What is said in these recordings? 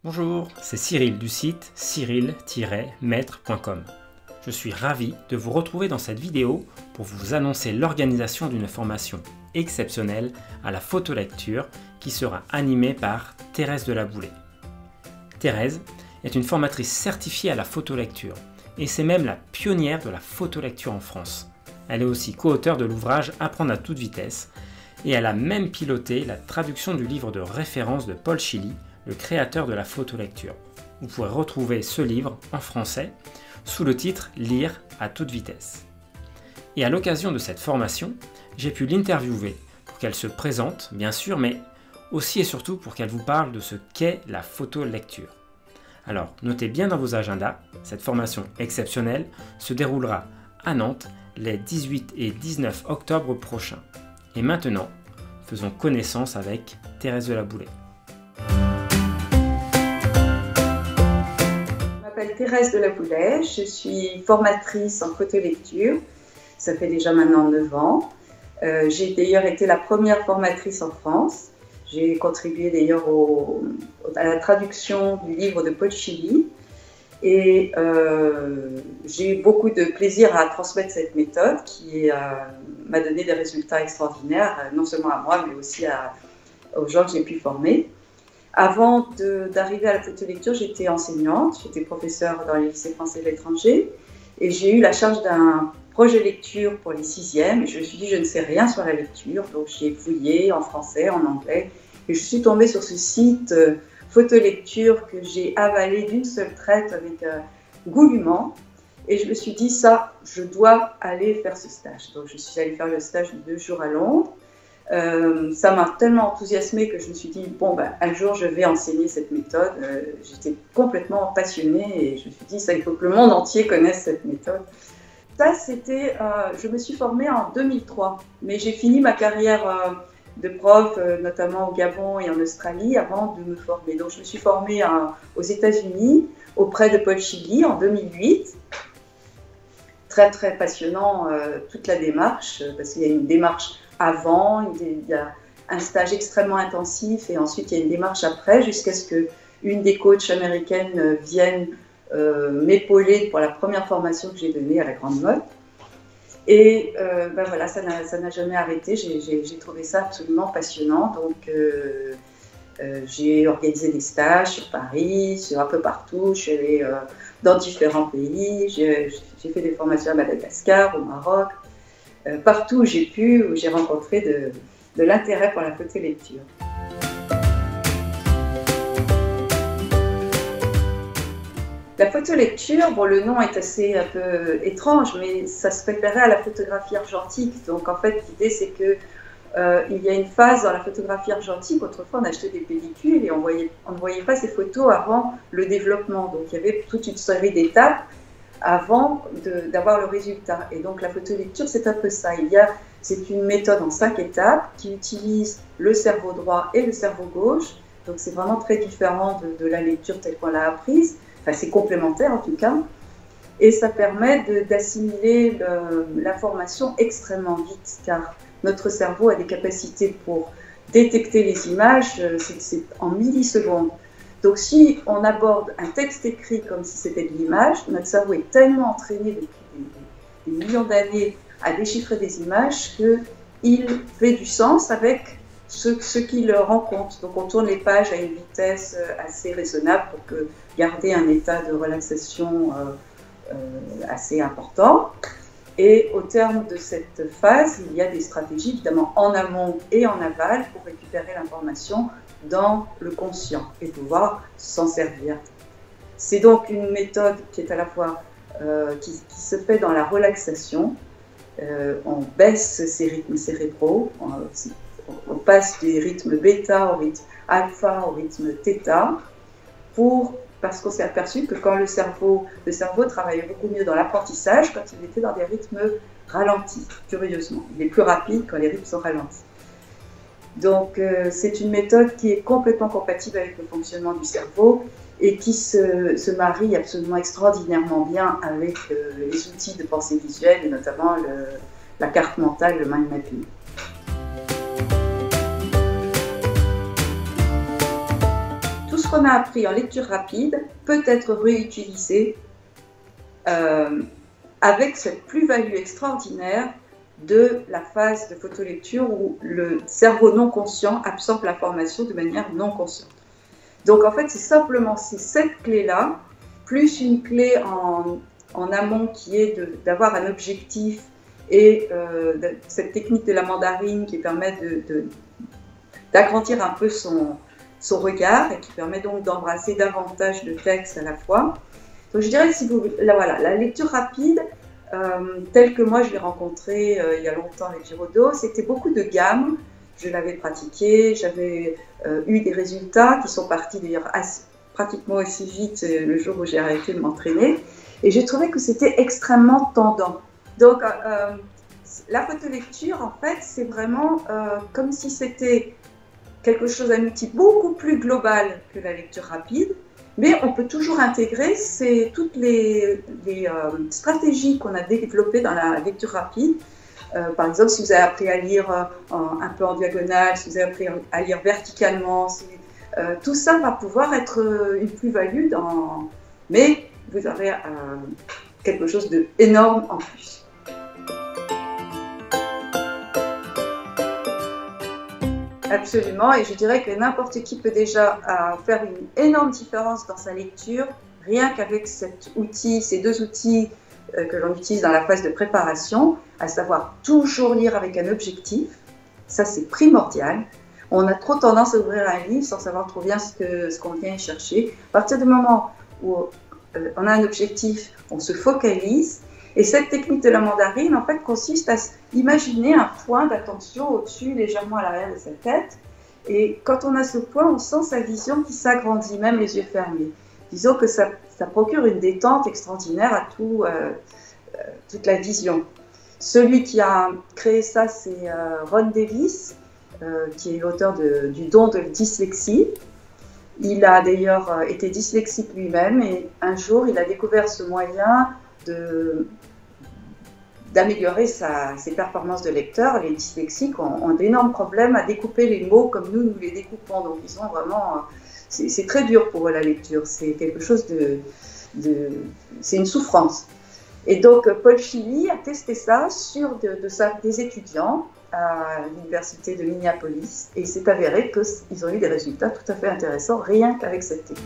Bonjour, c'est Cyril du site cyril-maître.com. Je suis ravi de vous retrouver dans cette vidéo pour vous annoncer l'organisation d'une formation exceptionnelle à la photolecture qui sera animée par Thérèse de la Boulay. Thérèse est une formatrice certifiée à la photolecture et c'est même la pionnière de la photolecture en France. Elle est aussi co-auteure de l'ouvrage Apprendre à toute vitesse et elle a même piloté la traduction du livre de référence de Paul Chili, le créateur de la photolecture. Vous pourrez retrouver ce livre en français sous le titre « Lire à toute vitesse ». Et à l'occasion de cette formation, j'ai pu l'interviewer pour qu'elle se présente, bien sûr, mais aussi et surtout pour qu'elle vous parle de ce qu'est la photolecture. Alors, notez bien dans vos agendas, cette formation exceptionnelle se déroulera à Nantes les 18 et 19 octobre prochains. Et maintenant, faisons connaissance avec Thérèse de la Boulay. Je m'appelle Thérèse de la Boulay, je suis formatrice en photolecture, ça fait déjà maintenant 9 ans. J'ai d'ailleurs été la première formatrice en France. J'ai contribué d'ailleurs à la traduction du livre de Paul Chili et j'ai eu beaucoup de plaisir à transmettre cette méthode qui m'a donné des résultats extraordinaires, non seulement à moi mais aussi aux gens que j'ai pu former. Avant d'arriver à la photolecture, j'étais enseignante, j'étais professeure dans les lycées français de l'étranger et j'ai eu la charge d'un projet lecture pour les 6e et je me suis dit je ne sais rien sur la lecture, donc j'ai fouillé en français, en anglais et je suis tombée sur ce site photolecture que j'ai avalé d'une seule traite avec goulûment et je me suis dit ça, je dois aller faire ce stage. Donc je suis allée faire le stage de 2 jours à Londres. Ça m'a tellement enthousiasmée que je me suis dit bon ben, un jour je vais enseigner cette méthode. J'étais complètement passionnée et je me suis dit ça, il faut que le monde entier connaisse cette méthode. Ça c'était, je me suis formée en 2003, mais j'ai fini ma carrière de prof, notamment au Gabon et en Australie, avant de me former. Donc je me suis formée aux États-Unis auprès de Paul Chili en 2008. Très très passionnant toute la démarche, parce qu'il y a une démarche avant, il y a un stage extrêmement intensif et ensuite il y a une démarche après, jusqu'à ce qu'une des coachs américaines vienne m'épauler pour la première formation que j'ai donnée à la Grande Motte. Et ben voilà, ça n'a jamais arrêté, j'ai trouvé ça absolument passionnant. Donc j'ai organisé des stages sur Paris, sur un peu partout, je suis allée dans différents pays, j'ai fait des formations à Madagascar, au Maroc, partout où j'ai pu, où j'ai rencontré de l'intérêt pour la photolecture. La photolecture, bon, le nom est assez un peu étrange, mais ça se référait à la photographie argentique. Donc en fait, l'idée c'est que il y a une phase dans la photographie argentique. Autrefois, on achetait des pellicules et on ne voyait pas ces photos avant le développement. Donc il y avait toute une série d'étapes avant d'avoir le résultat. Et donc la photolecture, c'est un peu ça. C'est une méthode en 5 étapes qui utilise le cerveau droit et le cerveau gauche. Donc c'est vraiment très différent de la lecture telle qu'on l'a apprise. Enfin, c'est complémentaire en tout cas. Et ça permet d'assimiler l'information extrêmement vite, car notre cerveau a des capacités pour détecter les images, c'est en millisecondes. Donc si on aborde un texte écrit comme si c'était de l'image, notre cerveau est tellement entraîné depuis des millions d'années à déchiffrer des images qu'il fait du sens avec ce qu'il rend compte. Donc on tourne les pages à une vitesse assez raisonnable pour garder un état de relaxation assez important. Et au terme de cette phase, il y a des stratégies évidemment en amont et en aval pour récupérer l'information dans le conscient et pouvoir s'en servir. C'est donc une méthode qui est à la fois qui se fait dans la relaxation. On baisse ses rythmes cérébraux, on passe du rythme bêta au rythme alpha, au rythme theta, parce qu'on s'est aperçu que quand le cerveau travaillait beaucoup mieux dans l'apprentissage quand il était dans des rythmes ralentis, curieusement. Il est plus rapide quand les rythmes sont ralentis. Donc c'est une méthode qui est complètement compatible avec le fonctionnement du cerveau et qui se marie absolument extraordinairement bien avec les outils de pensée visuelle et notamment la carte mentale, le mind mapping. qu'on a appris en lecture rapide peut être réutilisé avec cette plus-value extraordinaire de la phase de photolecture où le cerveau non conscient absorbe l'information de manière non consciente. Donc en fait, c'est simplement cette clé-là, plus une clé en amont qui est d'avoir un objectif et cette technique de la mandarine qui permet d'agrandir un peu son regard et qui permet donc d'embrasser davantage de textes à la fois. Donc je dirais que voilà, la lecture rapide, telle que moi je l'ai rencontrée il y a longtemps avec Giraudot, c'était beaucoup de gammes. Je l'avais pratiquée, j'avais eu des résultats qui sont partis d'ailleurs pratiquement aussi vite le jour où j'ai arrêté de m'entraîner. Et j'ai trouvé que c'était extrêmement tendant. Donc la photolecture, en fait, c'est vraiment comme si c'était quelque chose, un outil beaucoup plus global que la lecture rapide. Mais on peut toujours intégrer toutes les stratégies qu'on a développées dans la lecture rapide. Par exemple, si vous avez appris à lire un peu en diagonale, si vous avez appris à lire verticalement, tout ça va pouvoir être une plus-value, mais vous aurez quelque chose d'énorme en plus. Absolument, et je dirais que n'importe qui peut déjà faire une énorme différence dans sa lecture, rien qu'avec cet outil, ces deux outils que l'on utilise dans la phase de préparation, à savoir toujours lire avec un objectif. Ça, c'est primordial. On a trop tendance à ouvrir un livre sans savoir trop bien ce qu'on vient chercher. À partir du moment où on a un objectif, on se focalise. Et cette technique de la mandarine, en fait, consiste à imaginer un point d'attention au-dessus, légèrement à l'arrière de sa tête. Et quand on a ce point, on sent sa vision qui s'agrandit, même les yeux fermés. Disons que ça procure une détente extraordinaire à toute la vision. Celui qui a créé ça, c'est Ron Davis, qui est l'auteur du don de dyslexie. Il a d'ailleurs été dyslexique lui-même et un jour, il a découvert ce moyen d'améliorer ses performances de lecteur. Les dyslexiques ont d'énormes problèmes à découper les mots comme nous les découpons. Donc ils ont vraiment... C'est très dur pour eux la lecture. C'est quelque chose c'est une souffrance. Et donc Paul Chili a testé ça sur des étudiants à l'université de Minneapolis et il s'est avéré qu'ils ont eu des résultats tout à fait intéressants rien qu'avec cette technique.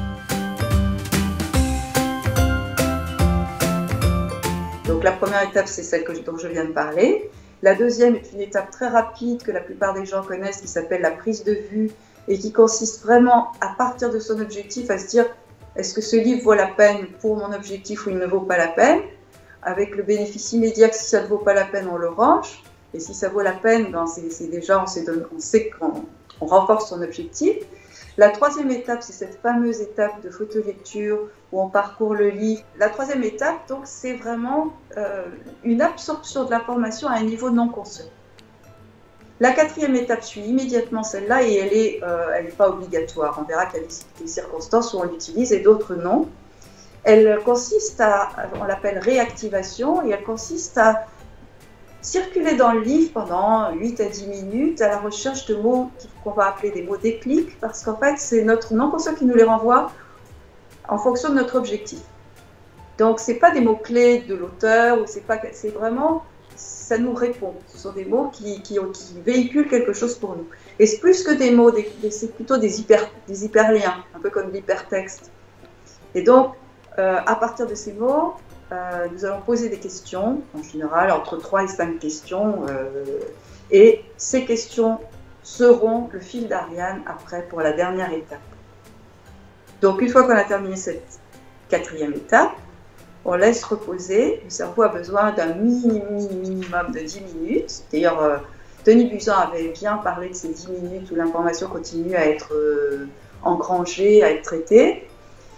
Donc la première étape, c'est celle dont je viens de parler. La deuxième est une étape très rapide que la plupart des gens connaissent qui s'appelle la prise de vue et qui consiste vraiment à partir de son objectif à se dire est-ce que ce livre vaut la peine pour mon objectif ou il ne vaut pas la peine, avec le bénéfice immédiat que si ça ne vaut pas la peine, on le range. Et si ça vaut la peine, ben c'est déjà, on sait qu'on renforce son objectif. La troisième étape, c'est cette fameuse étape de photolecture où on parcourt le livre. La troisième étape, donc, c'est vraiment une absorption de l'information à un niveau non conscient. La quatrième étape suit immédiatement celle-là et elle n'est pas obligatoire. On verra qu'il y a des circonstances où on l'utilise et d'autres non. Elle consiste on l'appelle réactivation, et elle consiste à circuler dans le livre pendant 8 à 10 minutes à la recherche de mots qu'on va appeler des mots déclics, parce qu'en fait, c'est notre non-conscient qui nous les renvoie en fonction de notre objectif. Donc, ce n'est pas des mots-clés de l'auteur, c'est vraiment, ça nous répond. Ce sont des mots qui véhiculent quelque chose pour nous. Et c'est plus que des mots, c'est plutôt des hyperliens, un peu comme l'hypertexte. Et donc, à partir de ces mots, nous allons poser des questions, en général entre 3 et 5 questions, et ces questions seront le fil d'Ariane après pour la dernière étape. Donc une fois qu'on a terminé cette quatrième étape, on laisse reposer. Le cerveau a besoin d'un minimum de 10 minutes. D'ailleurs, Denis Buzan avait bien parlé de ces 10 minutes où l'information continue à être engrangée, à être traitée.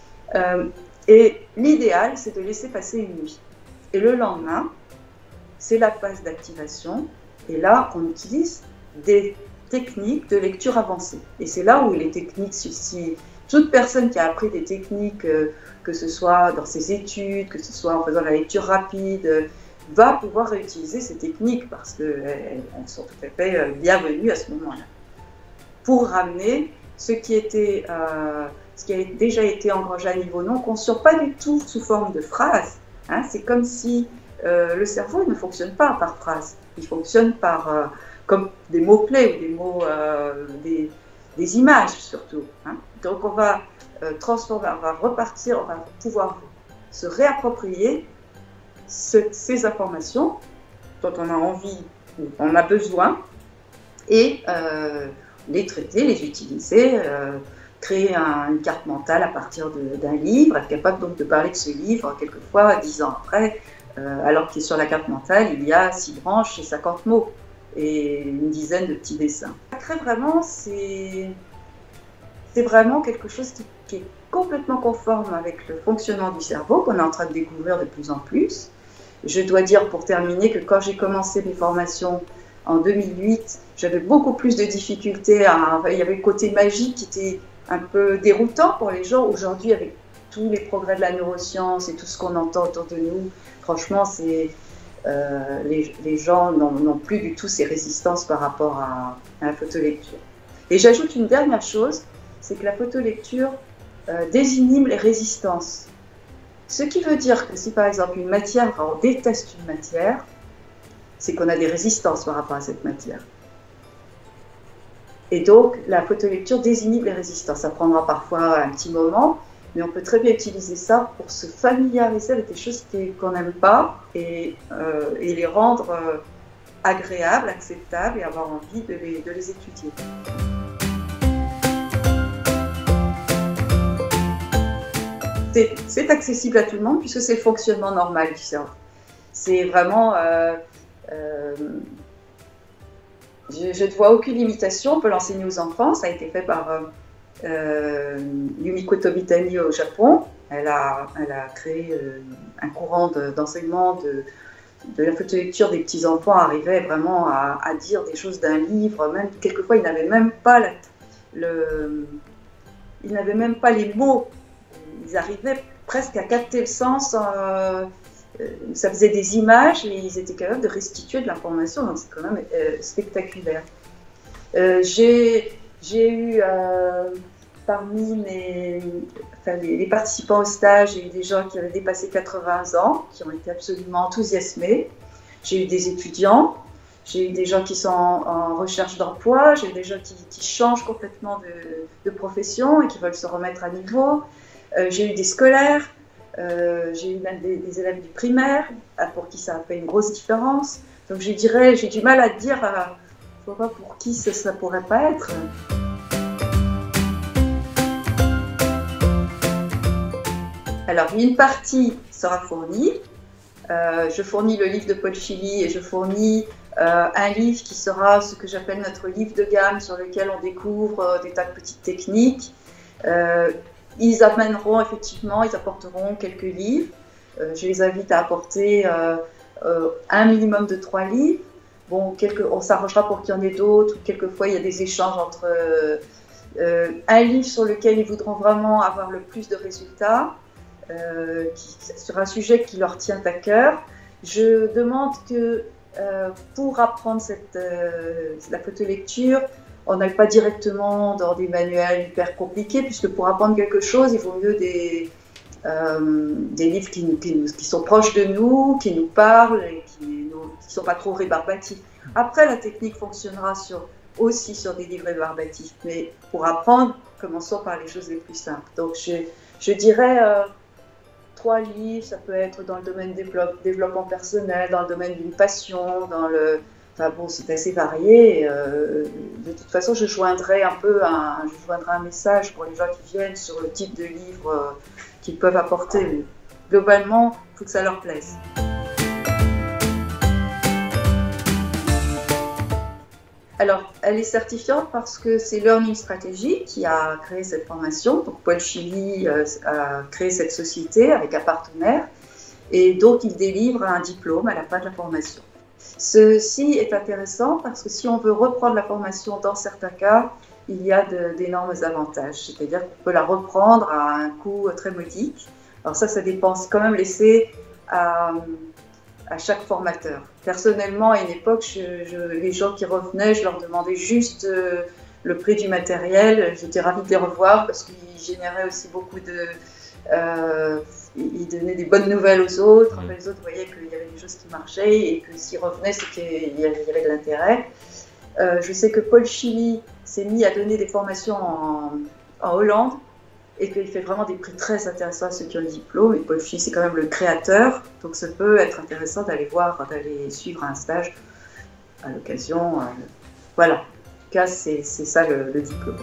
Et l'idéal, c'est de laisser passer une nuit. Et le lendemain, c'est la phase d'activation. Et là, on utilise des techniques de lecture avancée. Et c'est là où les techniques, si toute personne qui a appris des techniques, que ce soit dans ses études, que ce soit en faisant la lecture rapide, va pouvoir réutiliser ces techniques parce qu'elles sont tout à fait bienvenues à ce moment-là. Pour ramener ce qui a déjà été engrangé à niveau non conscient, pas du tout sous forme de phrases. Hein. C'est comme si le cerveau ne fonctionne pas par phrases, il fonctionne comme des mots-clés ou des mots, des images surtout. Hein. Donc on va transformer, on va repartir, on va pouvoir se réapproprier ces informations dont on a envie, on a besoin, et les traiter, les utiliser, créer une carte mentale à partir d'un livre, être capable donc de parler de ce livre quelquefois 10 ans après, alors que sur la carte mentale, il y a 6 branches et 50 mots et une dizaine de petits dessins. Après, vraiment, c'est vraiment quelque chose qui est complètement conforme avec le fonctionnement du cerveau, qu'on est en train de découvrir de plus en plus. Je dois dire pour terminer que quand j'ai commencé mes formations en 2008, j'avais beaucoup plus de difficultés. Il y avait le côté magique qui était un peu déroutant pour les gens. Aujourd'hui, avec tous les progrès de la neuroscience et tout ce qu'on entend autour de nous, franchement, les gens n'ont plus du tout ces résistances par rapport à la photolecture. Et j'ajoute une dernière chose, c'est que la photolecture désinhibe les résistances. Ce qui veut dire que si par exemple une matière, on déteste une matière, c'est qu'on a des résistances par rapport à cette matière. Et donc la photolecture désinhibe les résistances. Ça prendra parfois un petit moment, mais on peut très bien utiliser ça pour se familiariser avec des choses qu'on n'aime pas et les rendre agréables, acceptables et avoir envie de les étudier. C'est accessible à tout le monde puisque c'est le fonctionnement normal du cerveau. C'est vraiment... je ne vois aucune limitation, on peut l'enseigner aux enfants, ça a été fait par Yumiko Tobitani au Japon. Elle a créé un courant d'enseignement de la photolecture des petits-enfants, arrivait vraiment à dire des choses d'un livre, même quelquefois ils n'avaient même pas les mots. Ils arrivaient presque à capter le sens, ça faisait des images et ils étaient capables de restituer de l'information, donc c'est quand même spectaculaire. J'ai eu parmi les participants au stage, j'ai eu des gens qui avaient dépassé 80 ans, qui ont été absolument enthousiasmés. J'ai eu des étudiants, j'ai eu des gens qui sont en recherche d'emploi, j'ai eu des gens qui changent complètement de profession et qui veulent se remettre à niveau. J'ai eu des scolaires, j'ai eu même des élèves du primaire pour qui ça a fait une grosse différence. Donc je dirais, j'ai du mal à dire, je ne vois pas pour qui ça pourrait pas être. Alors une partie sera fournie. Je fournis le livre de Paul Chili et je fournis un livre qui sera ce que j'appelle notre livre de gamme sur lequel on découvre des tas de petites techniques. Ils amèneront effectivement, ils apporteront quelques livres. Je les invite à apporter un minimum de 3 livres. Bon, on s'arrangera pour qu'il y en ait d'autres. Quelquefois, il y a des échanges entre un livre sur lequel ils voudront vraiment avoir le plus de résultats, sur un sujet qui leur tient à cœur. Je demande que pour apprendre la photolecture, on n'aille pas directement dans des manuels hyper compliqués, puisque pour apprendre quelque chose, il vaut mieux des livres qui sont proches de nous, qui nous parlent et qui ne sont pas trop rébarbatifs. Après, la technique fonctionnera aussi sur des livres rébarbatifs, mais pour apprendre, commençons par les choses les plus simples. Donc, je dirais 3 livres, ça peut être dans le domaine du développement personnel, dans le domaine d'une passion, Enfin bon, c'est assez varié. De toute façon, je joindrai un message pour les gens qui viennent sur le type de livre qu'ils peuvent apporter. Mais globalement, il faut que ça leur plaise. Alors, elle est certifiante parce que c'est Learning Strategy qui a créé cette formation. Donc, Paul Chili a créé cette société avec un partenaire et donc il délivre un diplôme à la fin de la formation. Ceci est intéressant parce que si on veut reprendre la formation dans certains cas, il y a d'énormes avantages. C'est-à-dire qu'on peut la reprendre à un coût très modique. Alors ça dépend, c'est quand même laissé à chaque formateur. Personnellement, à une époque, les gens qui revenaient, je leur demandais juste le prix du matériel, j'étais ravie de les revoir parce qu'ils généraient aussi beaucoup de... ils donnaient des bonnes nouvelles aux autres, les autres voyaient qu'il y avait des choses qui marchaient et que s'ils revenaient, c'était qu'il y avait de l'intérêt. Je sais que Paul Chili s'est mis à donner des formations en Hollande et qu'il fait vraiment des prix très intéressants à ceux qui ont le diplôme. Et Paul Chili, c'est quand même le créateur, donc ça peut être intéressant d'aller suivre un stage à l'occasion. Voilà, en tout cas, c'est ça le diplôme.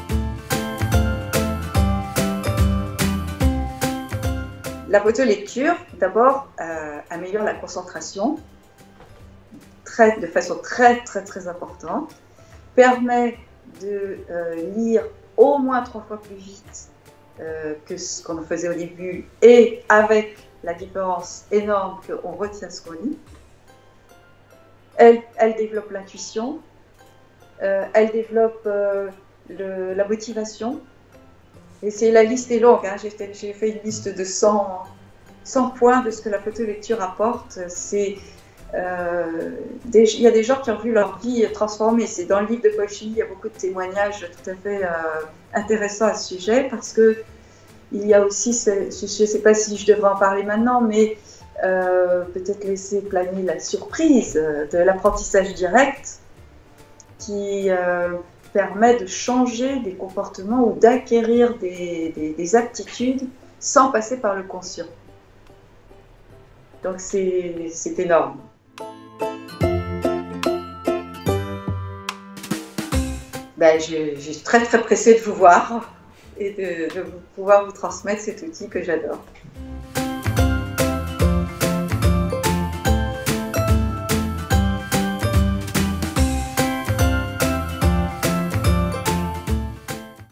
La photolecture, d'abord, améliore la concentration de façon très importante, permet de lire au moins 3 fois plus vite que ce qu'on faisait au début, et avec la différence énorme qu'on retient ce qu'on lit. Elle développe l'intuition, elle développe la motivation. Et la liste est longue, hein. J'ai fait une liste de 100 points de ce que la photolecture apporte. Il y a des gens qui ont vu leur vie transformée. C'est dans le livre de Paul Chili, il y a beaucoup de témoignages tout à fait intéressants à ce sujet, parce que il y a aussi, je ne sais pas si je devrais en parler maintenant, mais peut-être laisser planer la surprise de l'apprentissage direct qui permet de changer des comportements ou d'acquérir des aptitudes sans passer par le conscient. Donc c'est énorme. Ben, je suis très pressée de vous voir et de pouvoir vous transmettre cet outil que j'adore.